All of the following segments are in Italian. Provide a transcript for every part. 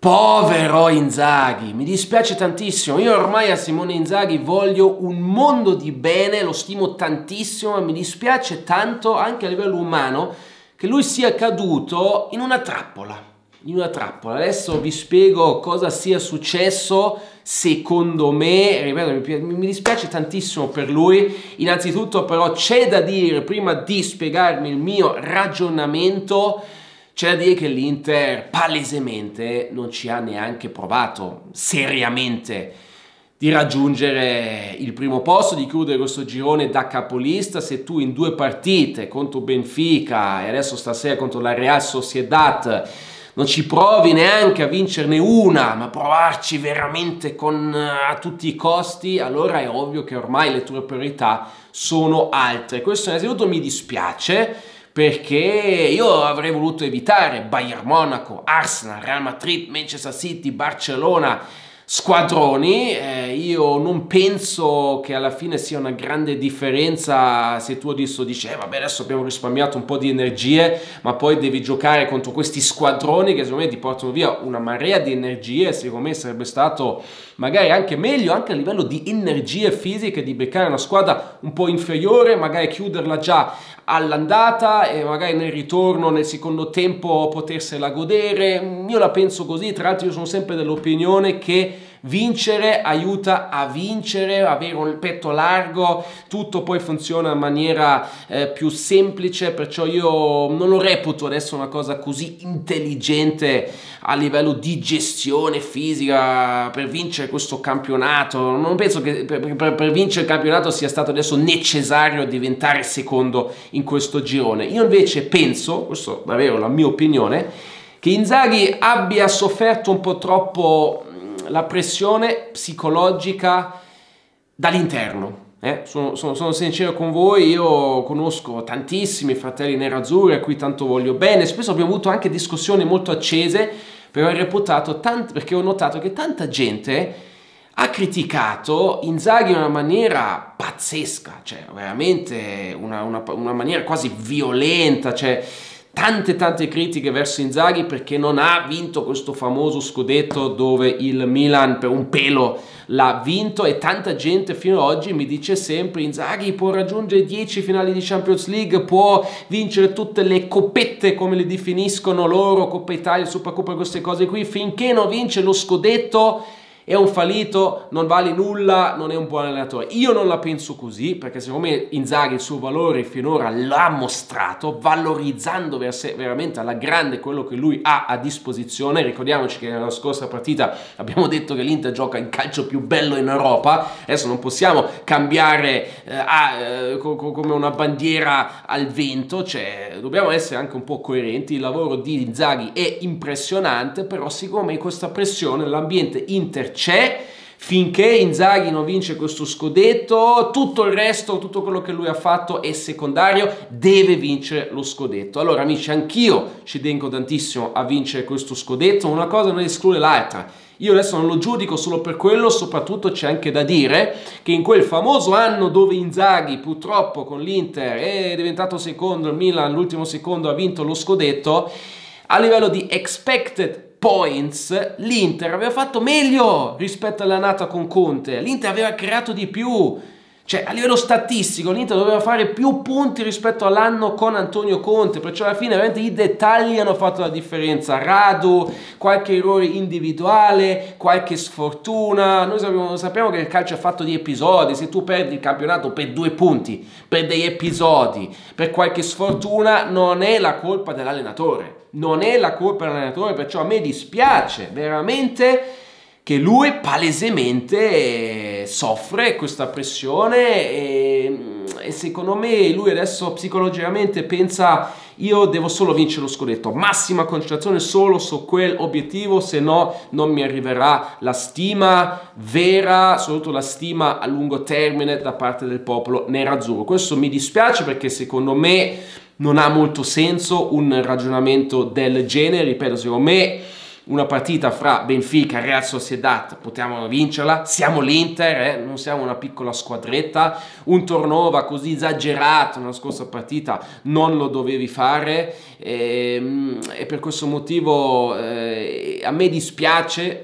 Povero Inzaghi, mi dispiace tantissimo. Io ormai a Simone Inzaghi voglio un mondo di bene, lo stimo tantissimo e mi dispiace tanto anche a livello umano che lui sia caduto in una trappola. Adesso vi spiego cosa sia successo secondo me. Ripeto, mi dispiace tantissimo per lui. Innanzitutto però c'è da dire, prima di spiegarmi il mio ragionamento, c'è da dire che l'Inter palesemente non ci ha neanche provato seriamente di raggiungere il primo posto, di chiudere questo girone da capolista. Se tu in 2 partite contro Benfica e adesso stasera contro la Real Sociedad non ci provi neanche a vincerne una, ma provarci veramente a tutti i costi, allora è ovvio che ormai le tue priorità sono altre. Questo innanzitutto mi dispiace, perché io avrei voluto evitare Bayern Monaco, Arsenal, Real Madrid, Manchester City, Barcellona, squadroni. Io non penso che alla fine sia una grande differenza se tu adesso dici vabbè, adesso abbiamo risparmiato un po' di energie, ma poi devi giocare contro questi squadroni che secondo me ti portano via una marea di energie. Secondo me sarebbe stato magari anche meglio, anche a livello di energie fisiche, di beccare una squadra un po' inferiore, magari chiuderla già all'andata e magari nel ritorno, nel secondo tempo, potersela godere. Io la penso così. Tra l'altro io sono sempre dell'opinione che vincere aiuta a vincere, avere un petto largo, tutto poi funziona in maniera più semplice, perciò io non lo reputo adesso una cosa così intelligente a livello di gestione fisica per vincere questo campionato. Non penso che per vincere il campionato sia stato adesso necessario diventare secondo in questo girone. Io invece penso, questo è davvero la mia opinione, che Inzaghi abbia sofferto un po' troppo la pressione psicologica dall'interno. Sono sincero con voi, io conosco tantissimi fratelli nerazzurri a cui tanto voglio bene, spesso abbiamo avuto anche discussioni molto accese, però perché ho notato che tanta gente ha criticato Inzaghi in una maniera pazzesca, cioè veramente una maniera quasi violenta, cioè tante critiche verso Inzaghi perché non ha vinto questo famoso scudetto dove il Milan per un pelo l'ha vinto, e tanta gente fino ad oggi mi dice sempre Inzaghi può raggiungere 10 finali di Champions League, può vincere tutte le coppette come le definiscono loro, Coppa Italia, Supercoppa, queste cose qui, finché non vince lo scudetto è un fallito, non vale nulla, non è un buon allenatore. Io non la penso così, perché secondo me Inzaghi il suo valore finora l'ha mostrato, valorizzando veramente alla grande quello che lui ha a disposizione. Ricordiamoci che nella scorsa partita abbiamo detto che l'Inter gioca il calcio più bello in Europa. Adesso non possiamo cambiare come una bandiera al vento, cioè dobbiamo essere anche un po' coerenti. Il lavoro di Inzaghi è impressionante, però secondo me questa pressione, l'ambiente Inter c'è. Finché Inzaghi non vince questo scudetto, tutto il resto, tutto quello che lui ha fatto è secondario, deve vincere lo scudetto. Allora amici, anch'io ci tengo tantissimo a vincere questo scudetto, una cosa non esclude l'altra. Io adesso non lo giudico solo per quello, soprattutto c'è anche da dire che in quel famoso anno dove Inzaghi purtroppo con l'Inter è diventato secondo, il Milan l'ultimo secondo ha vinto lo scudetto, a livello di expected points l'Inter aveva fatto meglio rispetto all'annata con Conte. L'Inter aveva creato di più, cioè a livello statistico l'Inter doveva fare più punti rispetto all'anno con Antonio Conte, perciò alla fine veramente i dettagli hanno fatto la differenza. Radu, qualche errore individuale, qualche sfortuna. Noi sappiamo che il calcio è fatto di episodi. Se tu perdi il campionato per 2 punti, per degli episodi, per qualche sfortuna, non è la colpa dell'allenatore. Non è la colpa dell'allenatore, perciò a me dispiace veramente che lui palesemente soffre questa pressione e secondo me lui adesso psicologicamente pensa io devo solo vincere lo scudetto, massima concentrazione solo su quell'obiettivo, se no non mi arriverà la stima vera, soprattutto la stima a lungo termine da parte del popolo nerazzurro. Questo mi dispiace perché secondo me non ha molto senso un ragionamento del genere. Ripeto, secondo me una partita fra Benfica e Real Sociedad, potevamo vincerla, siamo l'Inter, non siamo una piccola squadretta, un turnover così esagerato nella scorsa partita non lo dovevi fare, e per questo motivo a me dispiace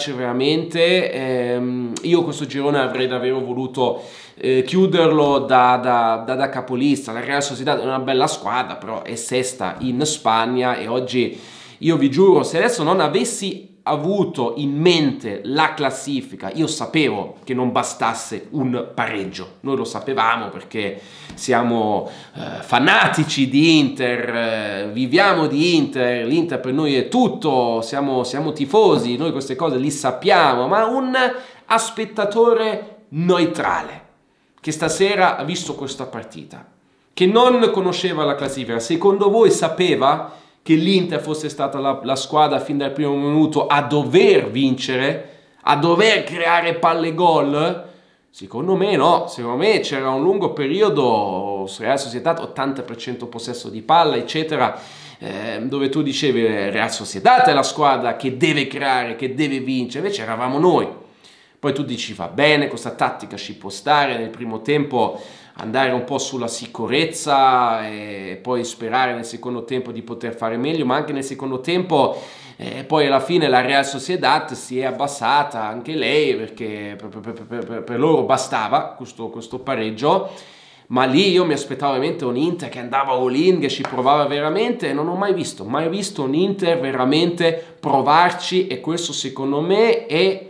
veramente. Io questo girone avrei davvero voluto chiuderlo da capolista. La Real Sociedad è una bella squadra, però è sesta in Spagna, e oggi io vi giuro, se adesso non avessi avuto in mente la classifica, io sapevo che non bastasse un pareggio. Noi lo sapevamo perché siamo fanatici di Inter, viviamo di Inter, l'Inter per noi è tutto, siamo tifosi, noi queste cose li sappiamo, ma un spettatore neutrale che stasera ha visto questa partita, che non conosceva la classifica, secondo voi sapeva che l'Inter fosse stata la squadra fin dal primo minuto a dover vincere, a dover creare palle gol? Secondo me no, secondo me c'era un lungo periodo, Real Sociedad 80% possesso di palla, eccetera, dove tu dicevi Real Sociedad è la squadra che deve creare, che deve vincere, invece eravamo noi. Poi tu dici va bene, questa tattica ci può stare, nel primo tempo andare un po' sulla sicurezza e poi sperare nel secondo tempo di poter fare meglio, ma anche nel secondo tempo poi alla fine la Real Sociedad si è abbassata anche lei, perché per loro bastava questo pareggio, ma lì io mi aspettavo veramente un Inter che andava all in, che ci provava veramente, e non ho mai visto un Inter veramente provarci, e questo secondo me è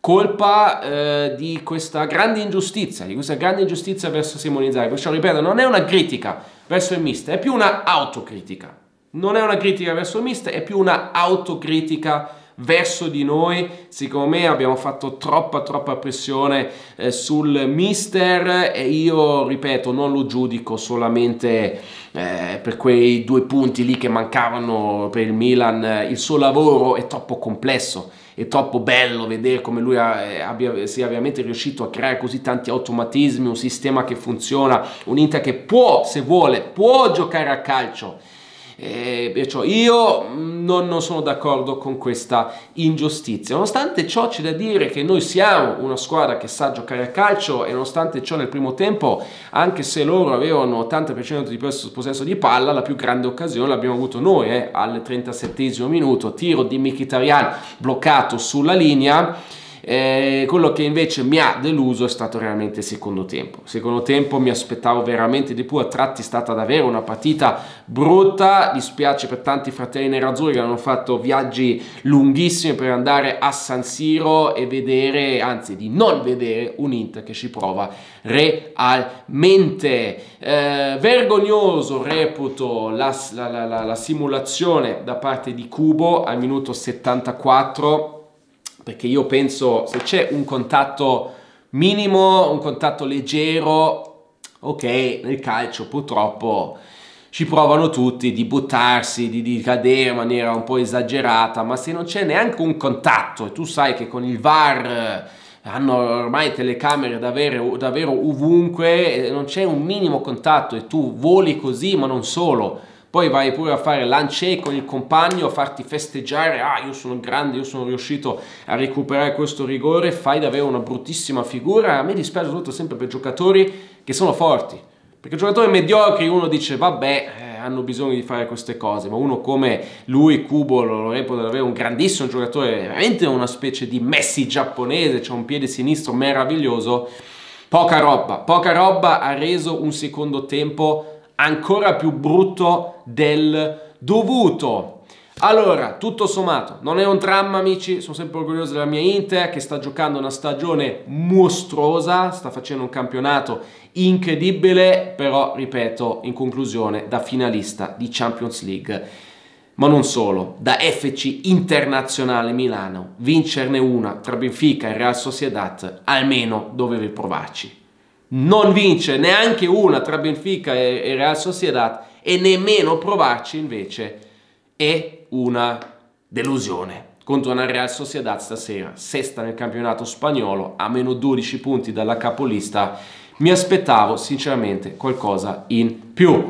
colpa di questa grande ingiustizia, verso Simone Inzaghi. Perciò ripeto, non è una critica verso il mister, è più una autocritica. Non è una critica verso il mister, è più una autocritica verso di noi. Secondo me abbiamo fatto troppa pressione sul mister, e io ripeto, non lo giudico solamente per quei 2 punti lì che mancavano per il Milan. Il suo lavoro è troppo complesso, è troppo bello vedere come lui sia veramente riuscito a creare così tanti automatismi, un sistema che funziona, un Inter che può, se vuole, può giocare a calcio. Perciò io non sono d'accordo con questa ingiustizia. Nonostante ciò c'è da dire che noi siamo una squadra che sa giocare a calcio, e nonostante ciò nel primo tempo, anche se loro avevano 80% di possesso di palla, la più grande occasione l'abbiamo avuto noi al 37esimo minuto, tiro di Mkhitaryan bloccato sulla linea. Quello che invece mi ha deluso è stato realmente il secondo tempo. Secondo tempo mi aspettavo veramente di più, a tratti è stata davvero una partita brutta. Dispiace per tanti fratelli nerazzurri che hanno fatto viaggi lunghissimi per andare a San Siro e vedere, anzi di non vedere, un Inter che ci prova realmente. Vergognoso reputo la simulazione da parte di Kubo al minuto 74, perché io penso, se c'è un contatto minimo, un contatto leggero, ok, nel calcio purtroppo ci provano tutti di buttarsi, di cadere in maniera un po' esagerata, ma se non c'è neanche un contatto, e tu sai che con il VAR hanno ormai telecamere davvero ovunque, non c'è un minimo contatto e tu voli così, ma non solo, poi vai pure a fare l'handshake con il compagno, a farti festeggiare, io sono grande, io sono riuscito a recuperare questo rigore, fai davvero una bruttissima figura. A me dispiace soprattutto sempre per giocatori che sono forti, perché giocatori mediocri uno dice vabbè, hanno bisogno di fare queste cose, ma uno come lui, Kubo, lo reputo davvero un grandissimo giocatore, veramente una specie di Messi giapponese, c'ha un piede sinistro meraviglioso. Poca roba, ha reso un secondo tempo ancora più brutto del dovuto. Allora, tutto sommato, non è un dramma, amici, sono sempre orgoglioso della mia Inter, che sta giocando una stagione mostruosa, sta facendo un campionato incredibile, però, ripeto, in conclusione, da finalista di Champions League, ma non solo, da FC Internazionale Milano, vincerne una tra Benfica e Real Sociedad, almeno dovevi provarci. Non vince neanche una tra Benfica e Real Sociedad, e nemmeno provarci invece è una delusione contro una Real Sociedad stasera, sesta nel campionato spagnolo, a meno 12 punti dalla capolista. Mi aspettavo sinceramente qualcosa in più.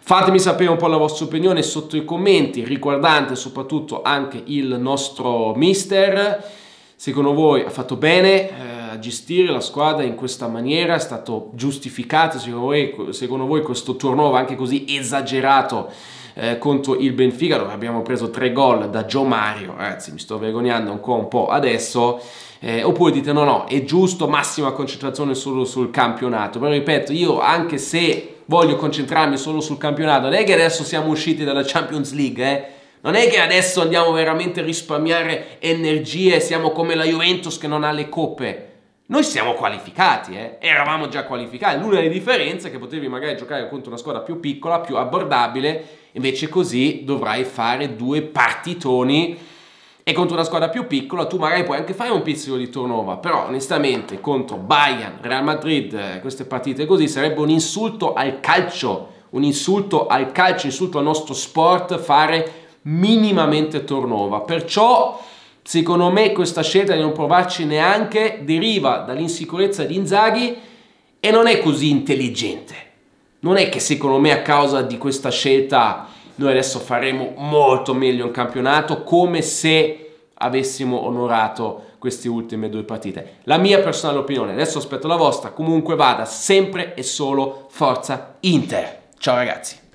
Fatemi sapere un po' la vostra opinione sotto i commenti, riguardante soprattutto anche il nostro mister. Secondo voi ha fatto bene a gestire la squadra in questa maniera? È stato giustificato secondo voi questo turnover anche così esagerato contro il Benfica, dove abbiamo preso 3 gol da Joe Mario? Ragazzi, mi sto vergognando ancora un po' adesso. Oppure dite no, è giusto, massima concentrazione solo sul campionato. Però ripeto, io anche se voglio concentrarmi solo sul campionato, non è che adesso siamo usciti dalla Champions League, non è che adesso andiamo veramente a risparmiare energie, siamo come la Juventus che non ha le coppe. Noi siamo qualificati, eravamo già qualificati. L'unica differenza è che potevi magari giocare contro una squadra più piccola, più abbordabile, invece così dovrai fare 2 partitoni, e contro una squadra più piccola tu magari puoi anche fare un pizzico di turnover, però onestamente contro Bayern, Real Madrid, queste partite così sarebbe un insulto al calcio, un insulto al nostro sport fare minimamente turnover. Perciò secondo me questa scelta di non provarci neanche deriva dall'insicurezza di Inzaghi e non è così intelligente. Non è che secondo me a causa di questa scelta noi adesso faremo molto meglio in campionato, come se avessimo onorato queste ultime 2 partite. La mia personale opinione, adesso aspetto la vostra. Comunque vada, sempre e solo forza Inter. Ciao ragazzi.